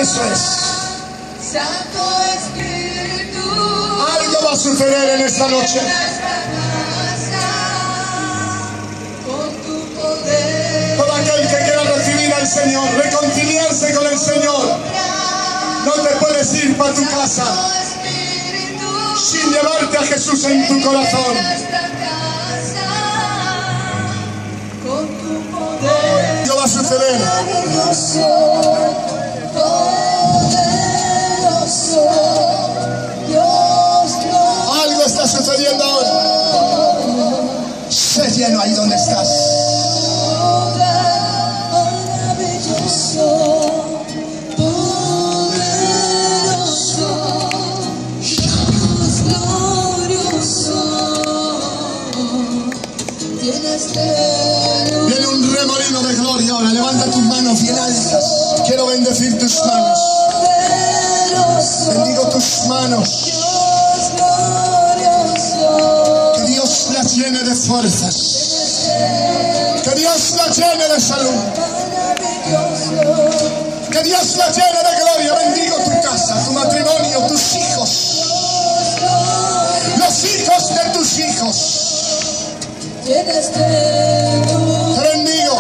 Eso es. Santo Espíritu, Algo va a suceder en esta noche. con tu poder, Todo aquel que quiera recibir al Señor, reconciliarse con el Señor, no te puedes ir para tu casa Espíritu, sin llevarte a Jesús en tu corazón. nuestra casa, con tu poder. Algo va a suceder. Maravilloso, poderoso, Dios Algo está sucediendo ahora. Sé lleno ahí donde estás. maravilloso, poderoso, Dios glorioso, tienes pleno Viene un remolino de gloria ahora. Levanta tus manos bien altas. Quiero bendecir tus manos. poderoso, Bendigo tus manos. Dios glorioso, Que Dios las llene de fuerzas. Que Dios las llene de salud. maravilloso, Que Dios las llene de gloria. Bendigo tu casa, tu matrimonio, tus hijos. Los hijos de tus hijos. tienes pleno. Te bendigo.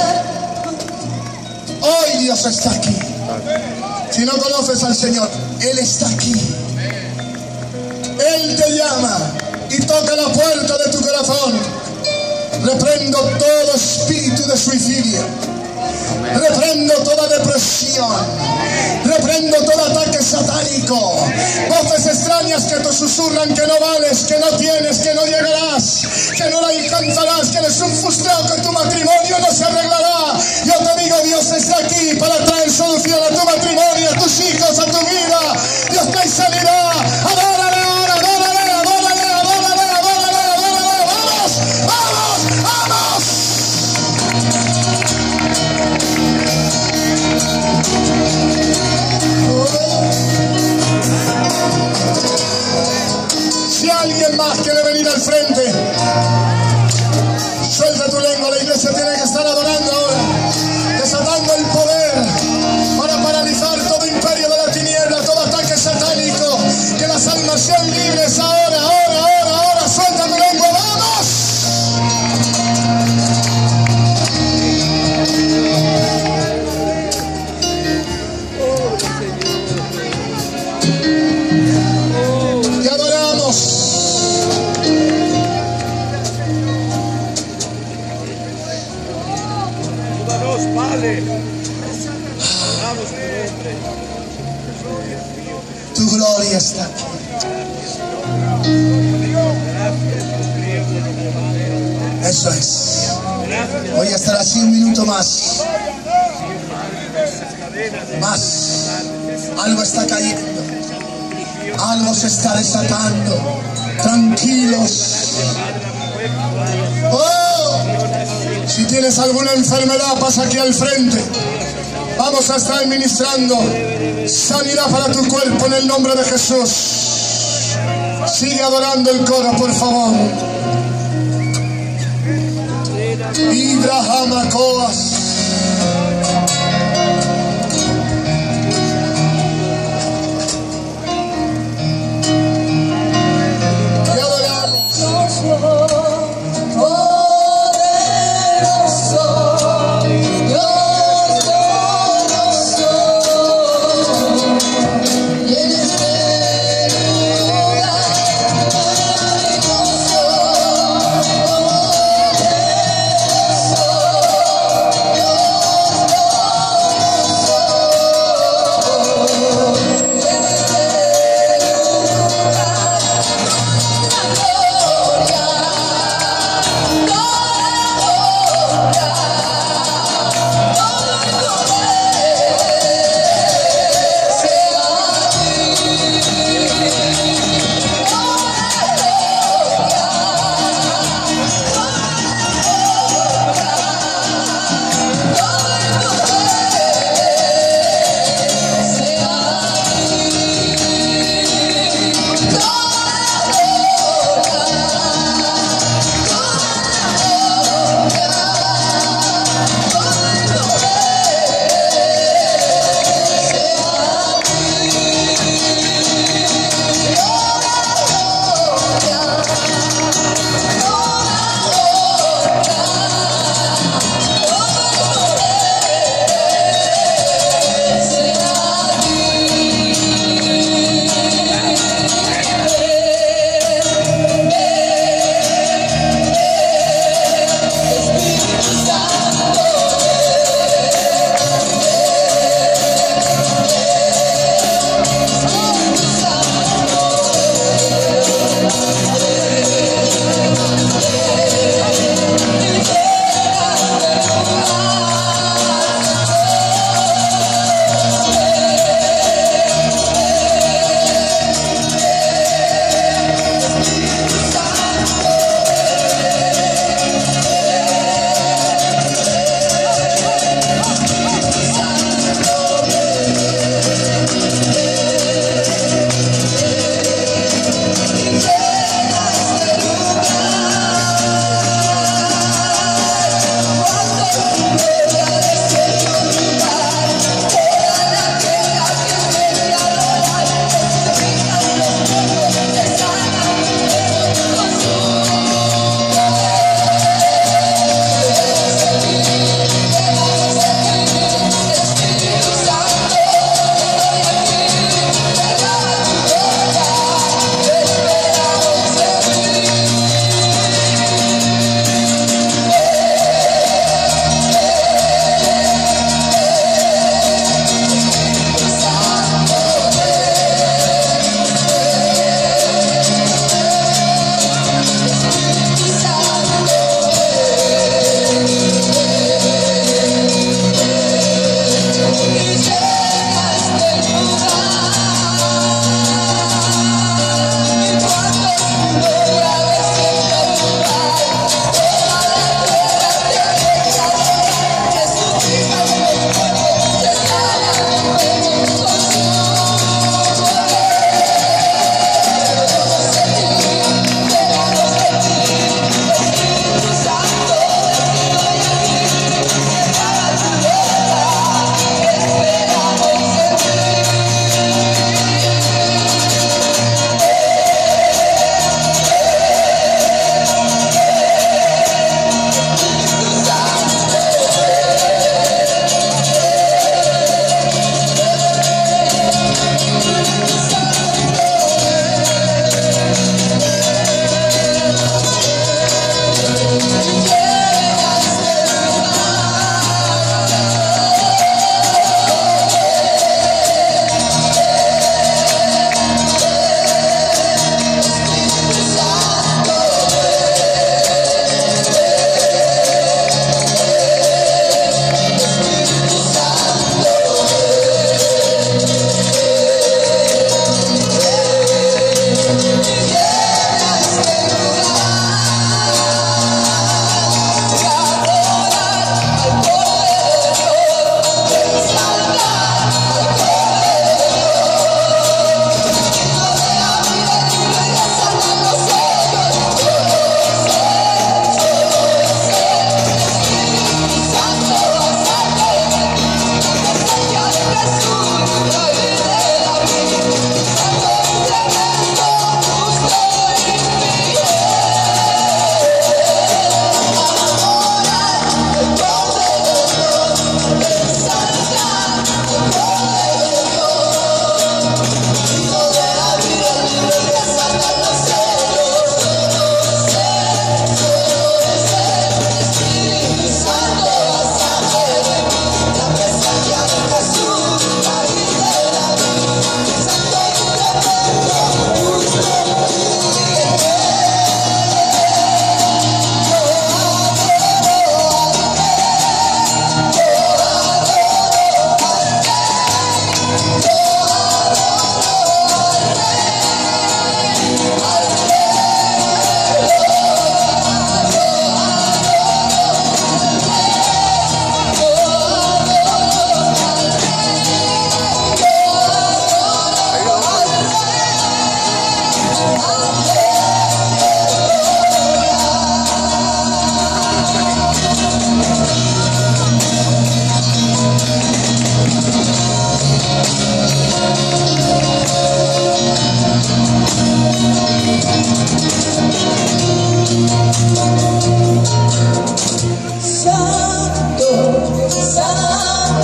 Hoy Dios está aquí. Si no conoces al Señor, Él está aquí. Él te llama y toca la puerta de tu corazón. Reprendo todo espíritu de suicidio. Reprendo toda depresión. Reprendo todo ataque satánico. Voces extrañas que te susurran que no vales, que no tienes, que no llegarás, que no la alcanzarás, que eres un frustrado, que tu matrimonio no se arreglará. Yo te digo, Dios está aquí para traer solución a tu matrimonio, a tus hijos, a tu vida. Dios te sanidad. Adórale ahora, adórale, adórale, adórale, adórale, adórale. ¡Vamos! ¡Vamos! ¡Vamos! Si alguien más quiere venir al frente, suelta tu lengua. La iglesia tiene que estar adorando ahora, desatando el poder para paralizar todo imperio de la tiniebla, todo ataque satánico. Que las almas sean libres ahora, ahora, ahora, ahora. Suelta tu lengua, vamos. Te adoramos. Ayúdanos, Padre. Adoramos tu nombre. Tu gloria está aquí. Eso es. Voy a estar así un minuto más. Más. Algo está cayendo. Algo se está desatando. Tranquilos. Oh, si tienes alguna enfermedad, pasa aquí al frente. Vamos a estar ministrando sanidad para tu cuerpo en el nombre de Jesús. Sigue adorando el coro, por favor. Ibrahim Coas. Te adoramos. poderoso, Dios glorioso, tienes pleno lugar, maravilloso, poderoso, Dios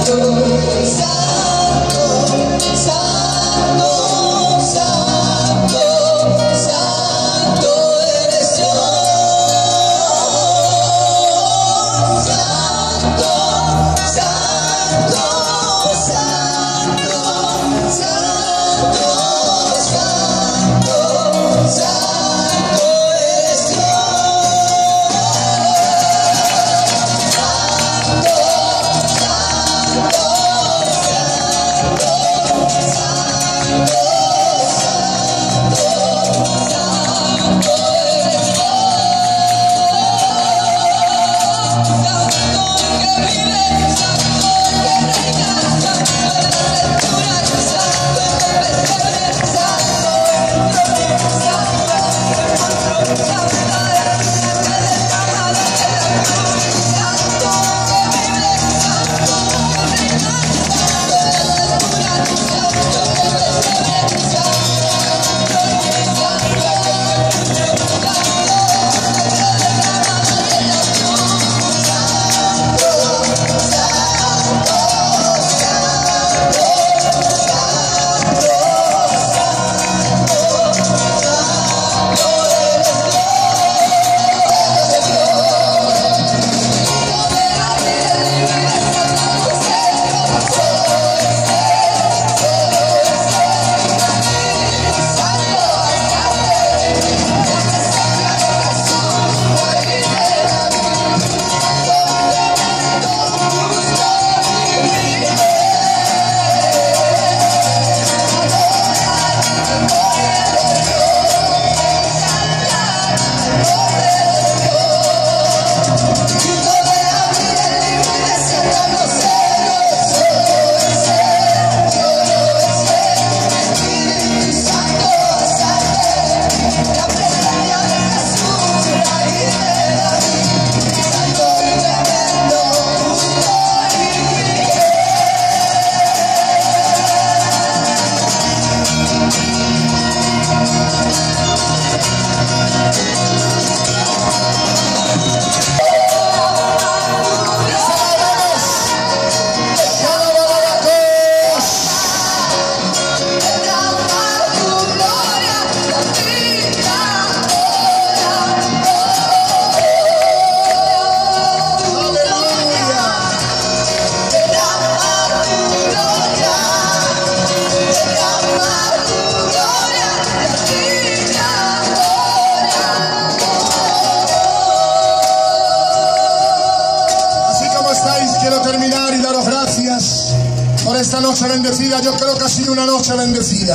esta noche bendecida. Yo creo que ha sido una noche bendecida.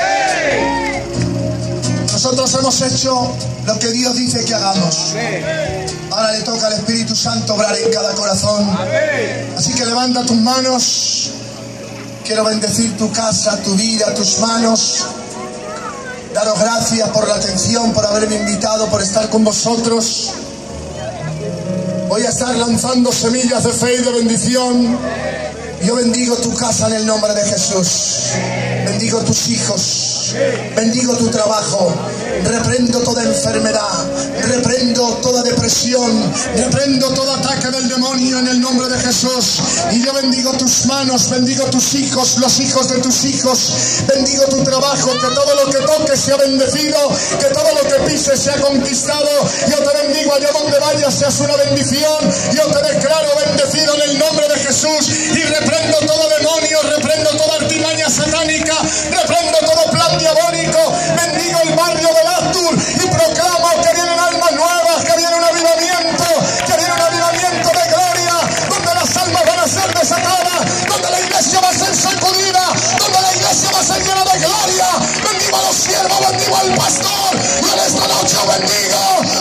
Nosotros hemos hecho lo que Dios dice que hagamos. Ahora le toca al Espíritu Santo obrar en cada corazón. Así que levanta tus manos. Quiero bendecir tu casa, tu vida, tus manos. Daros gracias por la atención, por haberme invitado, por estar con vosotros. Voy a estar lanzando semillas de fe y de bendición. Yo bendigo tu casa en el nombre de Jesús. Bendigo tus hijos. Bendigo tu trabajo. Reprendo toda enfermedad. Reprendo toda depresión. Reprendo todo ataque del demonio en el nombre de Jesús. Y yo bendigo tus manos. Bendigo tus hijos, los hijos de tus hijos. Bendigo tu trabajo. Que todo lo que toques sea bendecido. Que todo lo que pises sea conquistado. Yo te bendigo allá donde vayas, seas una bendición. Yo te declaro bendecido en el nombre de Jesús. Y reprendo todo demonio. Reprendo toda artimaña satánica. Reprendo todo plan diabólico. Bendigo el barrio de Astur y proclamo que vienen almas nuevas, que viene un avivamiento, de gloria, donde las almas van a ser desatadas, donde la iglesia va a ser sacudida, donde la iglesia va a ser llena de gloria. Bendigo a los siervos, bendigo al pastor, y en esta noche bendigo.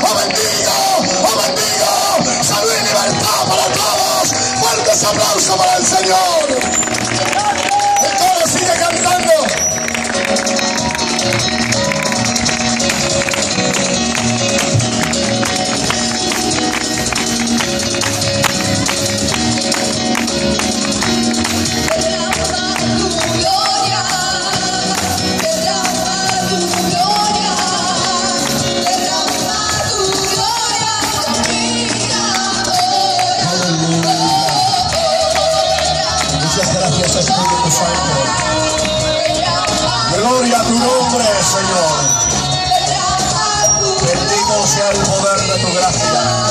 Salud y libertad para todos. Fuertes aplausos para el Señor. El coro sigue cantando. tu nombre, Señor. Bendito sea el poder de tu gracia.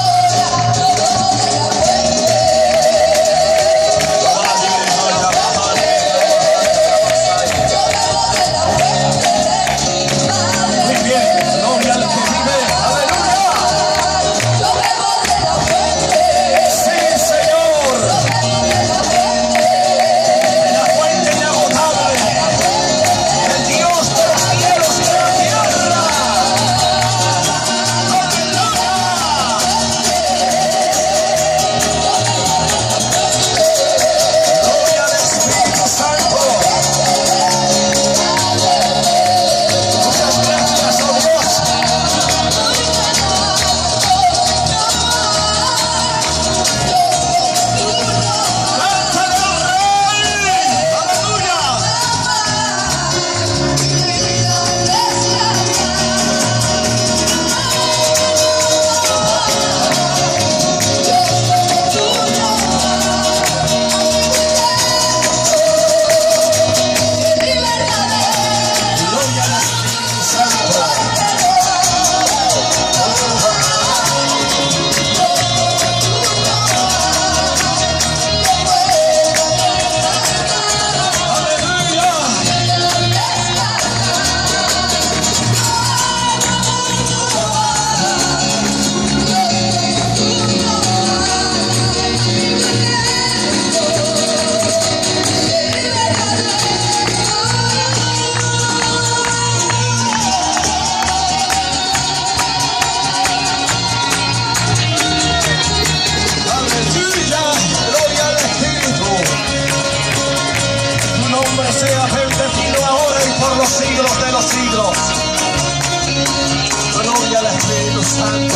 Sea bendecido ahora y por los siglos de los siglos. Gloria al Espíritu Santo.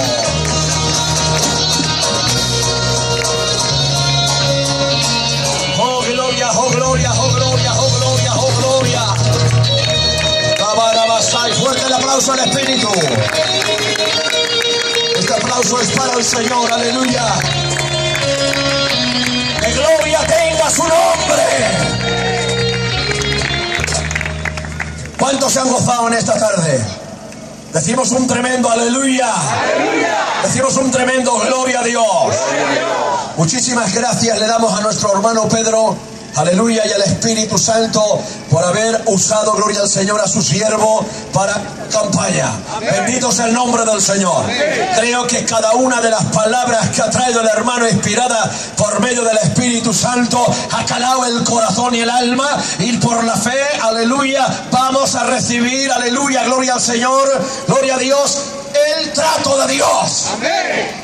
Oh gloria, oh gloria, oh gloria, oh gloria, oh gloria. Cabarabasai, fuerte el aplauso al Espíritu. Este aplauso es para el Señor, aleluya. Que gloria tenga su nombre. ¿Cuántos se han gozado en esta tarde? Decimos un tremendo aleluya. ¡Aleluya! Decimos un tremendo gloria a Dios. ¡Gloria a Dios! Muchísimas gracias le damos a nuestro hermano Pedro, aleluya, y al Espíritu Santo por haber usado, gloria al Señor, a su siervo para campaña. Amén. Bendito sea el nombre del Señor. Amén. Creo que cada una de las palabras que ha traído el hermano inspirada por medio del Espíritu Santo ha calado el corazón y el alma, y por la fe, aleluya, vamos a recibir, aleluya, gloria al Señor, gloria a Dios, el trato de Dios. Amén.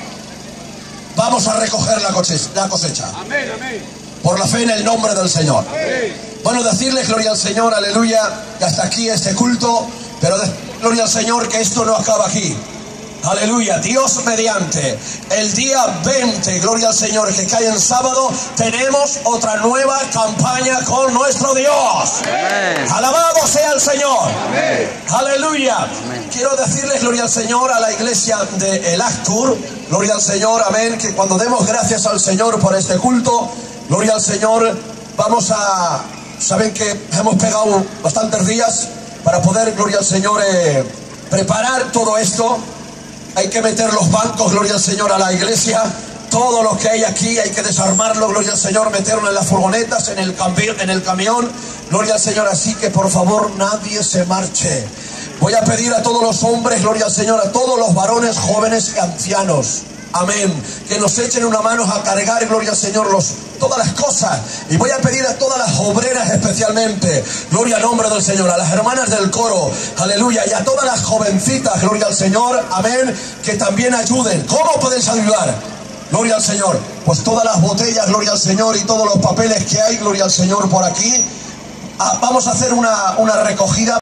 Vamos a recoger la cosecha. Amén, amén. Por la fe en el nombre del Señor. Amén. Bueno, decirles gloria al Señor, aleluya, que hasta aquí este culto, pero gloria al Señor que esto no acaba aquí. Aleluya, Dios mediante, el día 20, gloria al Señor, que cae en sábado, tenemos otra nueva campaña con nuestro Dios. Amén. Alabado sea el Señor. Amén. Aleluya. Amén. Quiero decirles gloria al Señor a la iglesia de El Actur, gloria al Señor, amén, que cuando demos gracias al Señor por este culto, gloria al Señor, vamos a, saben que hemos pegado bastantes días para poder, gloria al Señor, preparar todo esto. Hay que meter los bancos, gloria al Señor, a la iglesia. Todo lo que hay aquí hay que desarmarlo, gloria al Señor, meterlo en las furgonetas, en el camión, gloria al Señor. Así que por favor nadie se marche. Voy a pedir a todos los hombres, gloria al Señor, a todos los varones, jóvenes y ancianos, amén, que nos echen una mano a cargar, gloria al Señor, todas las cosas. Y voy a pedir a todas las obreras especialmente, gloria al nombre del Señor, a las hermanas del coro, aleluya, y a todas las jovencitas, gloria al Señor, amén, que también ayuden. ¿Cómo podéis ayudar? Gloria al Señor. Pues todas las botellas, gloria al Señor, y todos los papeles que hay, gloria al Señor, por aquí. Vamos a hacer una recogida.